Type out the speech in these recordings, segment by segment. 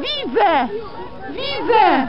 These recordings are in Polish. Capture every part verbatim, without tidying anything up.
widzę! Widzę!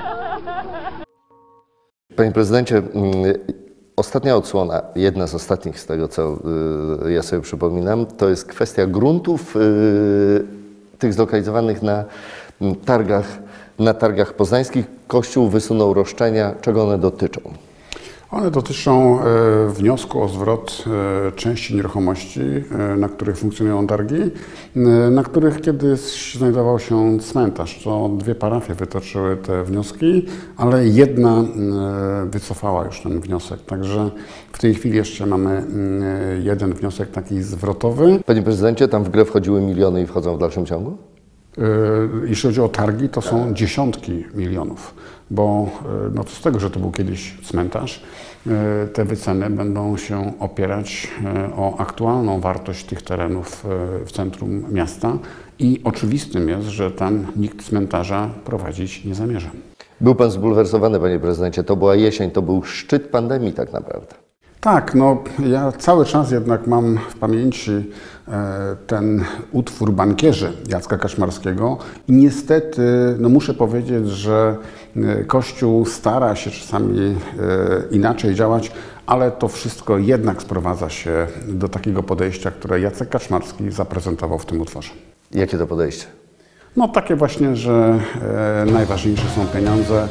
Panie prezydencie, ostatnia odsłona, jedna z ostatnich z tego, co ja sobie przypominam, to jest kwestia gruntów tych zlokalizowanych na targach, na targach poznańskich. Kościół wysunął roszczenia. Czego one dotyczą? One dotyczą wniosku o zwrot części nieruchomości, na których funkcjonują targi, na których kiedyś znajdował się cmentarz. To dwie parafie wytoczyły te wnioski, ale jedna wycofała już ten wniosek. Także w tej chwili jeszcze mamy jeden wniosek taki zwrotowy. Panie prezydencie, tam w grę wchodziły miliony i wchodzą w dalszym ciągu? Jeśli chodzi o targi, to są dziesiątki milionów, bo no, z tego, że to był kiedyś cmentarz, te wyceny będą się opierać o aktualną wartość tych terenów w centrum miasta i oczywistym jest, że tam nikt cmentarza prowadzić nie zamierza. Był pan zbulwersowany, panie prezydencie, to była jesień, to był szczyt pandemii tak naprawdę. Tak, no ja cały czas jednak mam w pamięci ten utwór Bankierzy Jacka Kaczmarskiego i niestety no muszę powiedzieć, że Kościół stara się czasami inaczej działać, ale to wszystko jednak sprowadza się do takiego podejścia, które Jacek Kaczmarski zaprezentował w tym utworze. Jakie to podejście? No takie właśnie, że najważniejsze są pieniądze.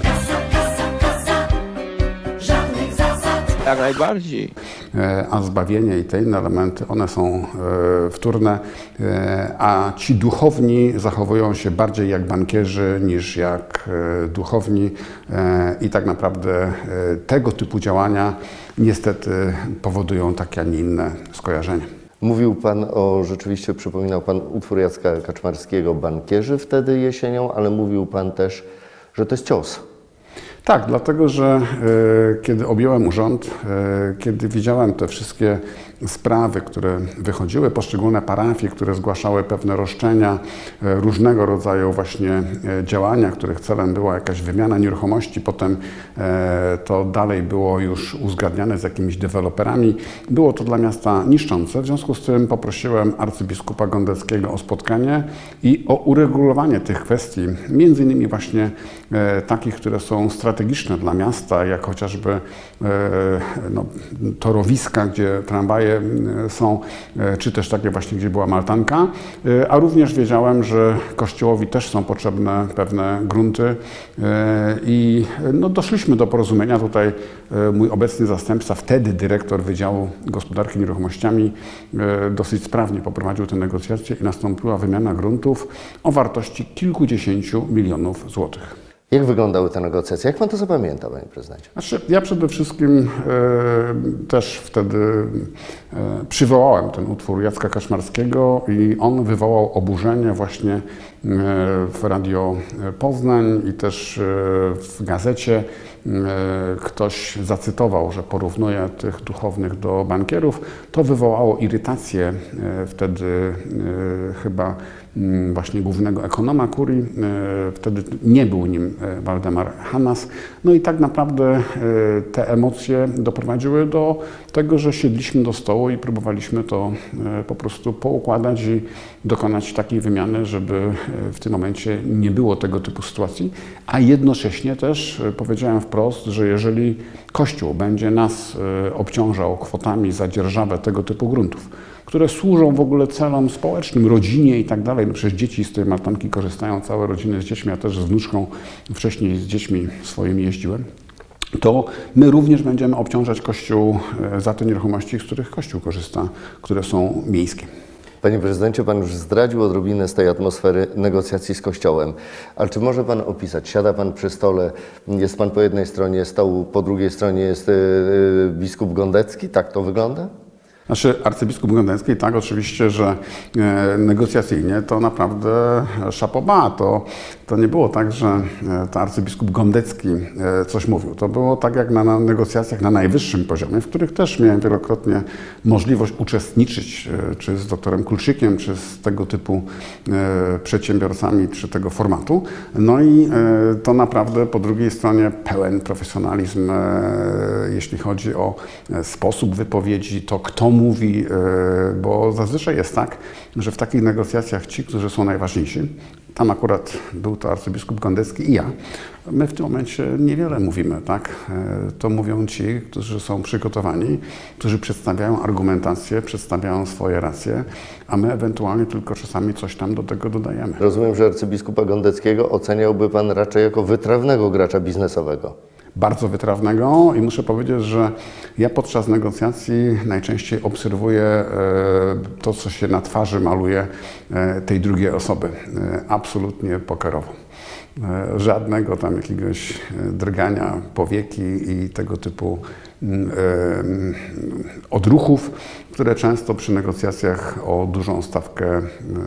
Jak najbardziej. A zbawienie i te inne elementy, one są wtórne, a ci duchowni zachowują się bardziej jak bankierzy niż jak duchowni i tak naprawdę tego typu działania niestety powodują takie, a nie inne skojarzenia. Mówił pan o, rzeczywiście przypominał pan utwór Jacka Kaczmarskiego Bankierzy wtedy jesienią, ale mówił pan też, że to jest cios. Tak, dlatego że e, kiedy objąłem urząd, e, kiedy widziałem te wszystkie sprawy, które wychodziły, poszczególne parafie, które zgłaszały pewne roszczenia, e, różnego rodzaju właśnie e, działania, których celem była jakaś wymiana nieruchomości, potem e, to dalej było już uzgadniane z jakimiś deweloperami, było to dla miasta niszczące. W związku z tym poprosiłem arcybiskupa Gondeckiego o spotkanie i o uregulowanie tych kwestii, między innymi właśnie e, takich, które są strategiczne dla miasta, jak chociażby no, torowiska, gdzie tramwaje są, czy też takie właśnie, gdzie była maltanka, a również wiedziałem, że Kościołowi też są potrzebne pewne grunty i no, doszliśmy do porozumienia. Tutaj mój obecny zastępca, wtedy dyrektor Wydziału Gospodarki Nieruchomościami, dosyć sprawnie poprowadził te negocjacje i nastąpiła wymiana gruntów o wartości kilkudziesięciu milionów złotych. Jak wyglądały te negocjacje? Jak pan to zapamięta, panie prezydencie? Znaczy, ja przede wszystkim e, też wtedy e, przywołałem ten utwór Jacka Kaczmarskiego i on wywołał oburzenie właśnie e, w Radio Poznań i też e, w gazecie. E, ktoś zacytował, że porównuje tych duchownych do bankierów. To wywołało irytację e, wtedy e, chyba właśnie głównego ekonoma kurii, wtedy nie był nim Waldemar Hanas. No i tak naprawdę te emocje doprowadziły do tego, że siedliśmy do stołu i próbowaliśmy to po prostu poukładać i dokonać takiej wymiany, żeby w tym momencie nie było tego typu sytuacji, a jednocześnie też powiedziałem wprost, że jeżeli Kościół będzie nas obciążał kwotami za dzierżawę tego typu gruntów, które służą w ogóle celom społecznym, rodzinie i tak dalej. No przecież dzieci z tej maltanki korzystają, całe rodziny z dziećmi, ja też z wnuczką wcześniej z dziećmi swoimi jeździłem. To my również będziemy obciążać Kościół za te nieruchomości, z których Kościół korzysta, które są miejskie. Panie prezydencie, pan już zdradził odrobinę z tej atmosfery negocjacji z Kościołem. Ale czy może pan opisać? Siada pan przy stole, jest pan po jednej stronie stołu, po drugiej stronie jest yy, biskup Gondecki? Tak to wygląda? Znaczy arcybiskup Gondecki, tak, oczywiście, że e, negocjacyjnie to naprawdę chapeau bas. To, to nie było tak, że e, to arcybiskup Gondecki e, coś mówił. To było tak jak na, na negocjacjach na najwyższym poziomie, w których też miałem wielokrotnie możliwość uczestniczyć, e, czy z doktorem Kulczykiem, czy z tego typu e, przedsiębiorcami, czy tego formatu. No i e, to naprawdę po drugiej stronie pełen profesjonalizm, e, jeśli chodzi o e, sposób wypowiedzi, to kto mówi, bo zazwyczaj jest tak, że w takich negocjacjach ci, którzy są najważniejsi, Tam akurat był to arcybiskup Gondecki i ja. My w tym momencie niewiele mówimy, tak? To mówią ci, którzy są przygotowani, którzy przedstawiają argumentację, przedstawiają swoje racje, a my ewentualnie tylko czasami coś tam do tego dodajemy. Rozumiem, że arcybiskupa Gondeckiego oceniałby pan raczej jako wytrawnego gracza biznesowego. Bardzo wytrawnego i muszę powiedzieć, że ja podczas negocjacji najczęściej obserwuję to, co się na twarzy maluje tej drugiej osoby. Absolutnie pokerowo. Żadnego tam jakiegoś drgania powieki i tego typu odruchów, które często przy negocjacjach o dużą stawkę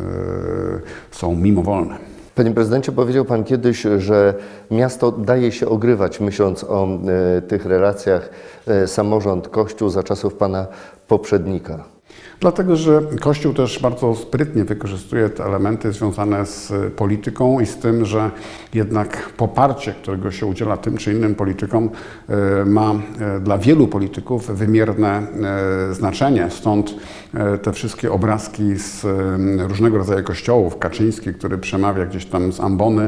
są mimowolne. Panie prezydencie, powiedział pan kiedyś, że miasto daje się ogrywać, myśląc o e, tych relacjach e, samorząd-kościół za czasów pana poprzednika. Dlatego, że Kościół też bardzo sprytnie wykorzystuje te elementy związane z polityką i z tym, że jednak poparcie, którego się udziela tym czy innym politykom, ma dla wielu polityków wymierne znaczenie. Stąd te wszystkie obrazki z różnego rodzaju kościołów, Kaczyński, który przemawia gdzieś tam z ambony,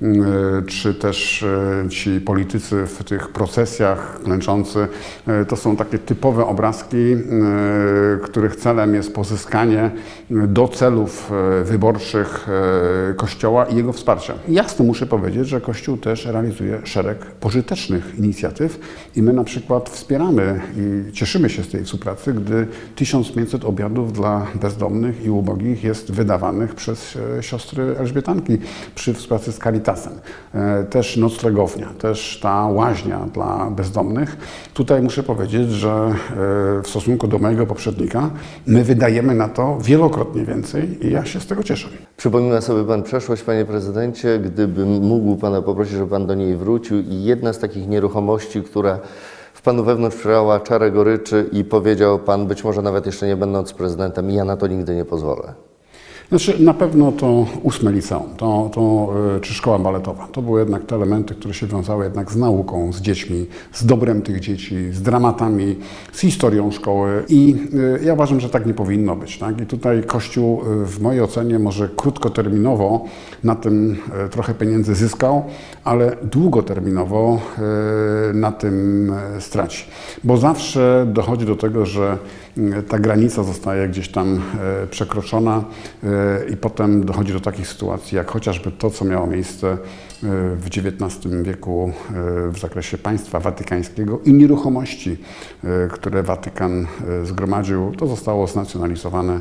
czy też ci politycy w tych procesjach klęczący, to są takie typowe obrazki, których celem jest pozyskanie do celów wyborczych Kościoła i jego wsparcia. Jasno muszę powiedzieć, że Kościół też realizuje szereg pożytecznych inicjatyw i my na przykład wspieramy i cieszymy się z tej współpracy, gdy tysiąc pięćset obiadów dla bezdomnych i ubogich jest wydawanych przez siostry Elżbietanki przy współpracy z Caritasem. Też noclegownia, też ta łaźnia dla bezdomnych. Tutaj muszę powiedzieć, że w stosunku do mojego poprzednika my wydajemy na to wielokrotnie więcej i ja się z tego cieszę. Przypomina sobie pan przeszłość, panie prezydencie, gdybym mógł pana poprosić, żeby pan do niej wrócił i jedna z takich nieruchomości, która w panu wewnątrz przelała czarę goryczy i powiedział pan, być może nawet jeszcze nie będąc prezydentem, ja na to nigdy nie pozwolę. Znaczy, na pewno to ósme liceum, to, to, czy szkoła baletowa. To były jednak te elementy, które się wiązały jednak z nauką, z dziećmi, z dobrem tych dzieci, z dramatami, z historią szkoły i ja uważam, że tak nie powinno być. Tak? I tutaj Kościół w mojej ocenie może krótkoterminowo na tym trochę pieniędzy zyskał, ale długoterminowo na tym straci. Bo zawsze dochodzi do tego, że ta granica zostaje gdzieś tam przekroczona i potem dochodzi do takich sytuacji, jak chociażby to, co miało miejsce w dziewiętnastym wieku w zakresie państwa watykańskiego i nieruchomości, które Watykan zgromadził, to zostało znacjonalizowane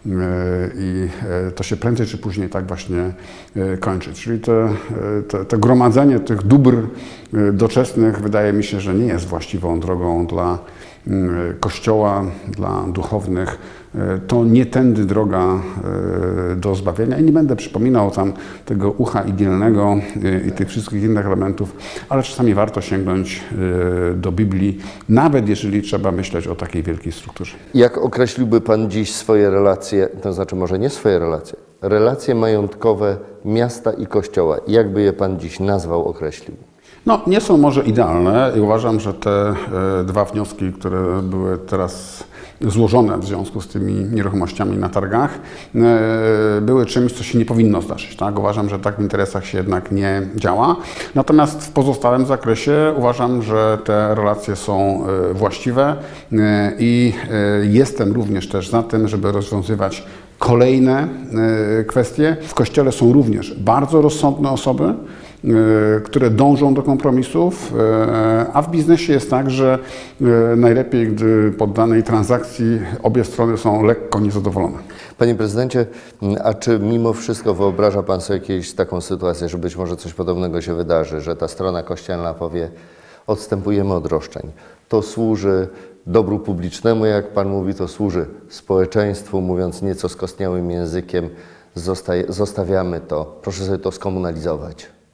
i to się prędzej czy później tak właśnie kończy. Czyli te, te, te gromadzenie tych dóbr doczesnych wydaje mi się, że nie jest właściwą drogą dla Kościoła, dla duchownych. To nie tędy droga do zbawienia i nie będę przypominał tam tego ucha igielnego i tych wszystkich innych elementów, ale czasami warto sięgnąć do Biblii, nawet jeżeli trzeba myśleć o takiej wielkiej strukturze. Jak określiłby pan dziś swoje relacje, to znaczy może nie swoje relacje, relacje majątkowe miasta i Kościoła? Jak by je pan dziś nazwał, określił? No, nie są może idealne i uważam, że te e, dwa wnioski, które były teraz złożone w związku z tymi nieruchomościami na targach, e, były czymś, co się nie powinno zdarzyć. Tak? Uważam, że tak w interesach się jednak nie działa. Natomiast w pozostałym zakresie uważam, że te relacje są e, właściwe e, i e, jestem również też za tym, żeby rozwiązywać kolejne e, kwestie. W Kościele są również bardzo rozsądne osoby, które dążą do kompromisów, a w biznesie jest tak, że najlepiej, gdy po danej transakcji obie strony są lekko niezadowolone. Panie prezydencie, a czy mimo wszystko wyobraża pan sobie jakąś taką sytuację, że być może coś podobnego się wydarzy, że ta strona kościelna powie, odstępujemy od roszczeń. To służy dobru publicznemu, jak pan mówi, to służy społeczeństwu, mówiąc nieco skostniałym językiem, zostaje, zostawiamy to, proszę sobie to skomunalizować.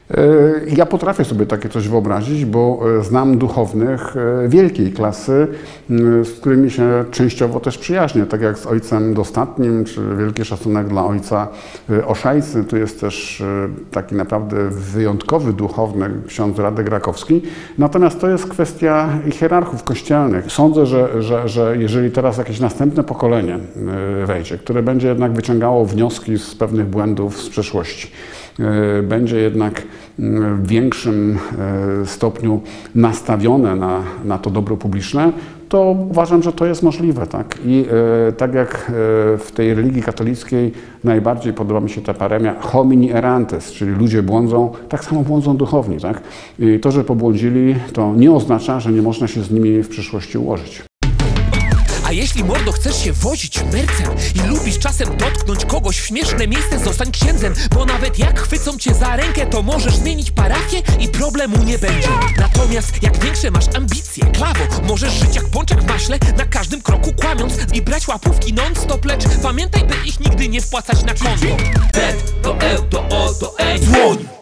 Ja potrafię sobie takie coś wyobrazić, bo znam duchownych wielkiej klasy, z którymi się częściowo też przyjaźnię, tak jak z ojcem Dostatnim, czy wielki szacunek dla ojca Oszajcy. Tu jest też taki naprawdę wyjątkowy duchowny, ksiądz Radek Rakowski. Natomiast to jest kwestia hierarchów kościelnych. Sądzę, że, że, że jeżeli teraz jakieś następne pokolenie wejdzie, które będzie jednak wyciągało wnioski z pewnych błędów z przeszłości, będzie jednak w większym stopniu nastawione na, na to dobro publiczne, to uważam, że to jest możliwe. Tak? I e, tak jak e, w tej religii katolickiej najbardziej podoba mi się ta paremia homini erantes, czyli ludzie błądzą, tak samo błądzą duchowni. Tak? I to, że pobłądzili, to nie oznacza, że nie można się z nimi w przyszłości ułożyć. A jeśli, mordo, chcesz się wozić mercem i lubisz czasem dotknąć kogoś w śmieszne miejsce, zostań księdzem, bo nawet jak chwycą cię za rękę, to możesz zmienić parafię i problemu nie będzie. Natomiast jak większe masz ambicje, klawo, możesz żyć jak pączek w maśle, na każdym kroku kłamiąc i brać łapówki non-stop, lecz pamiętaj, by ich nigdy nie wpłacać na konto. Z, to E, to O, to Ej, dłoń!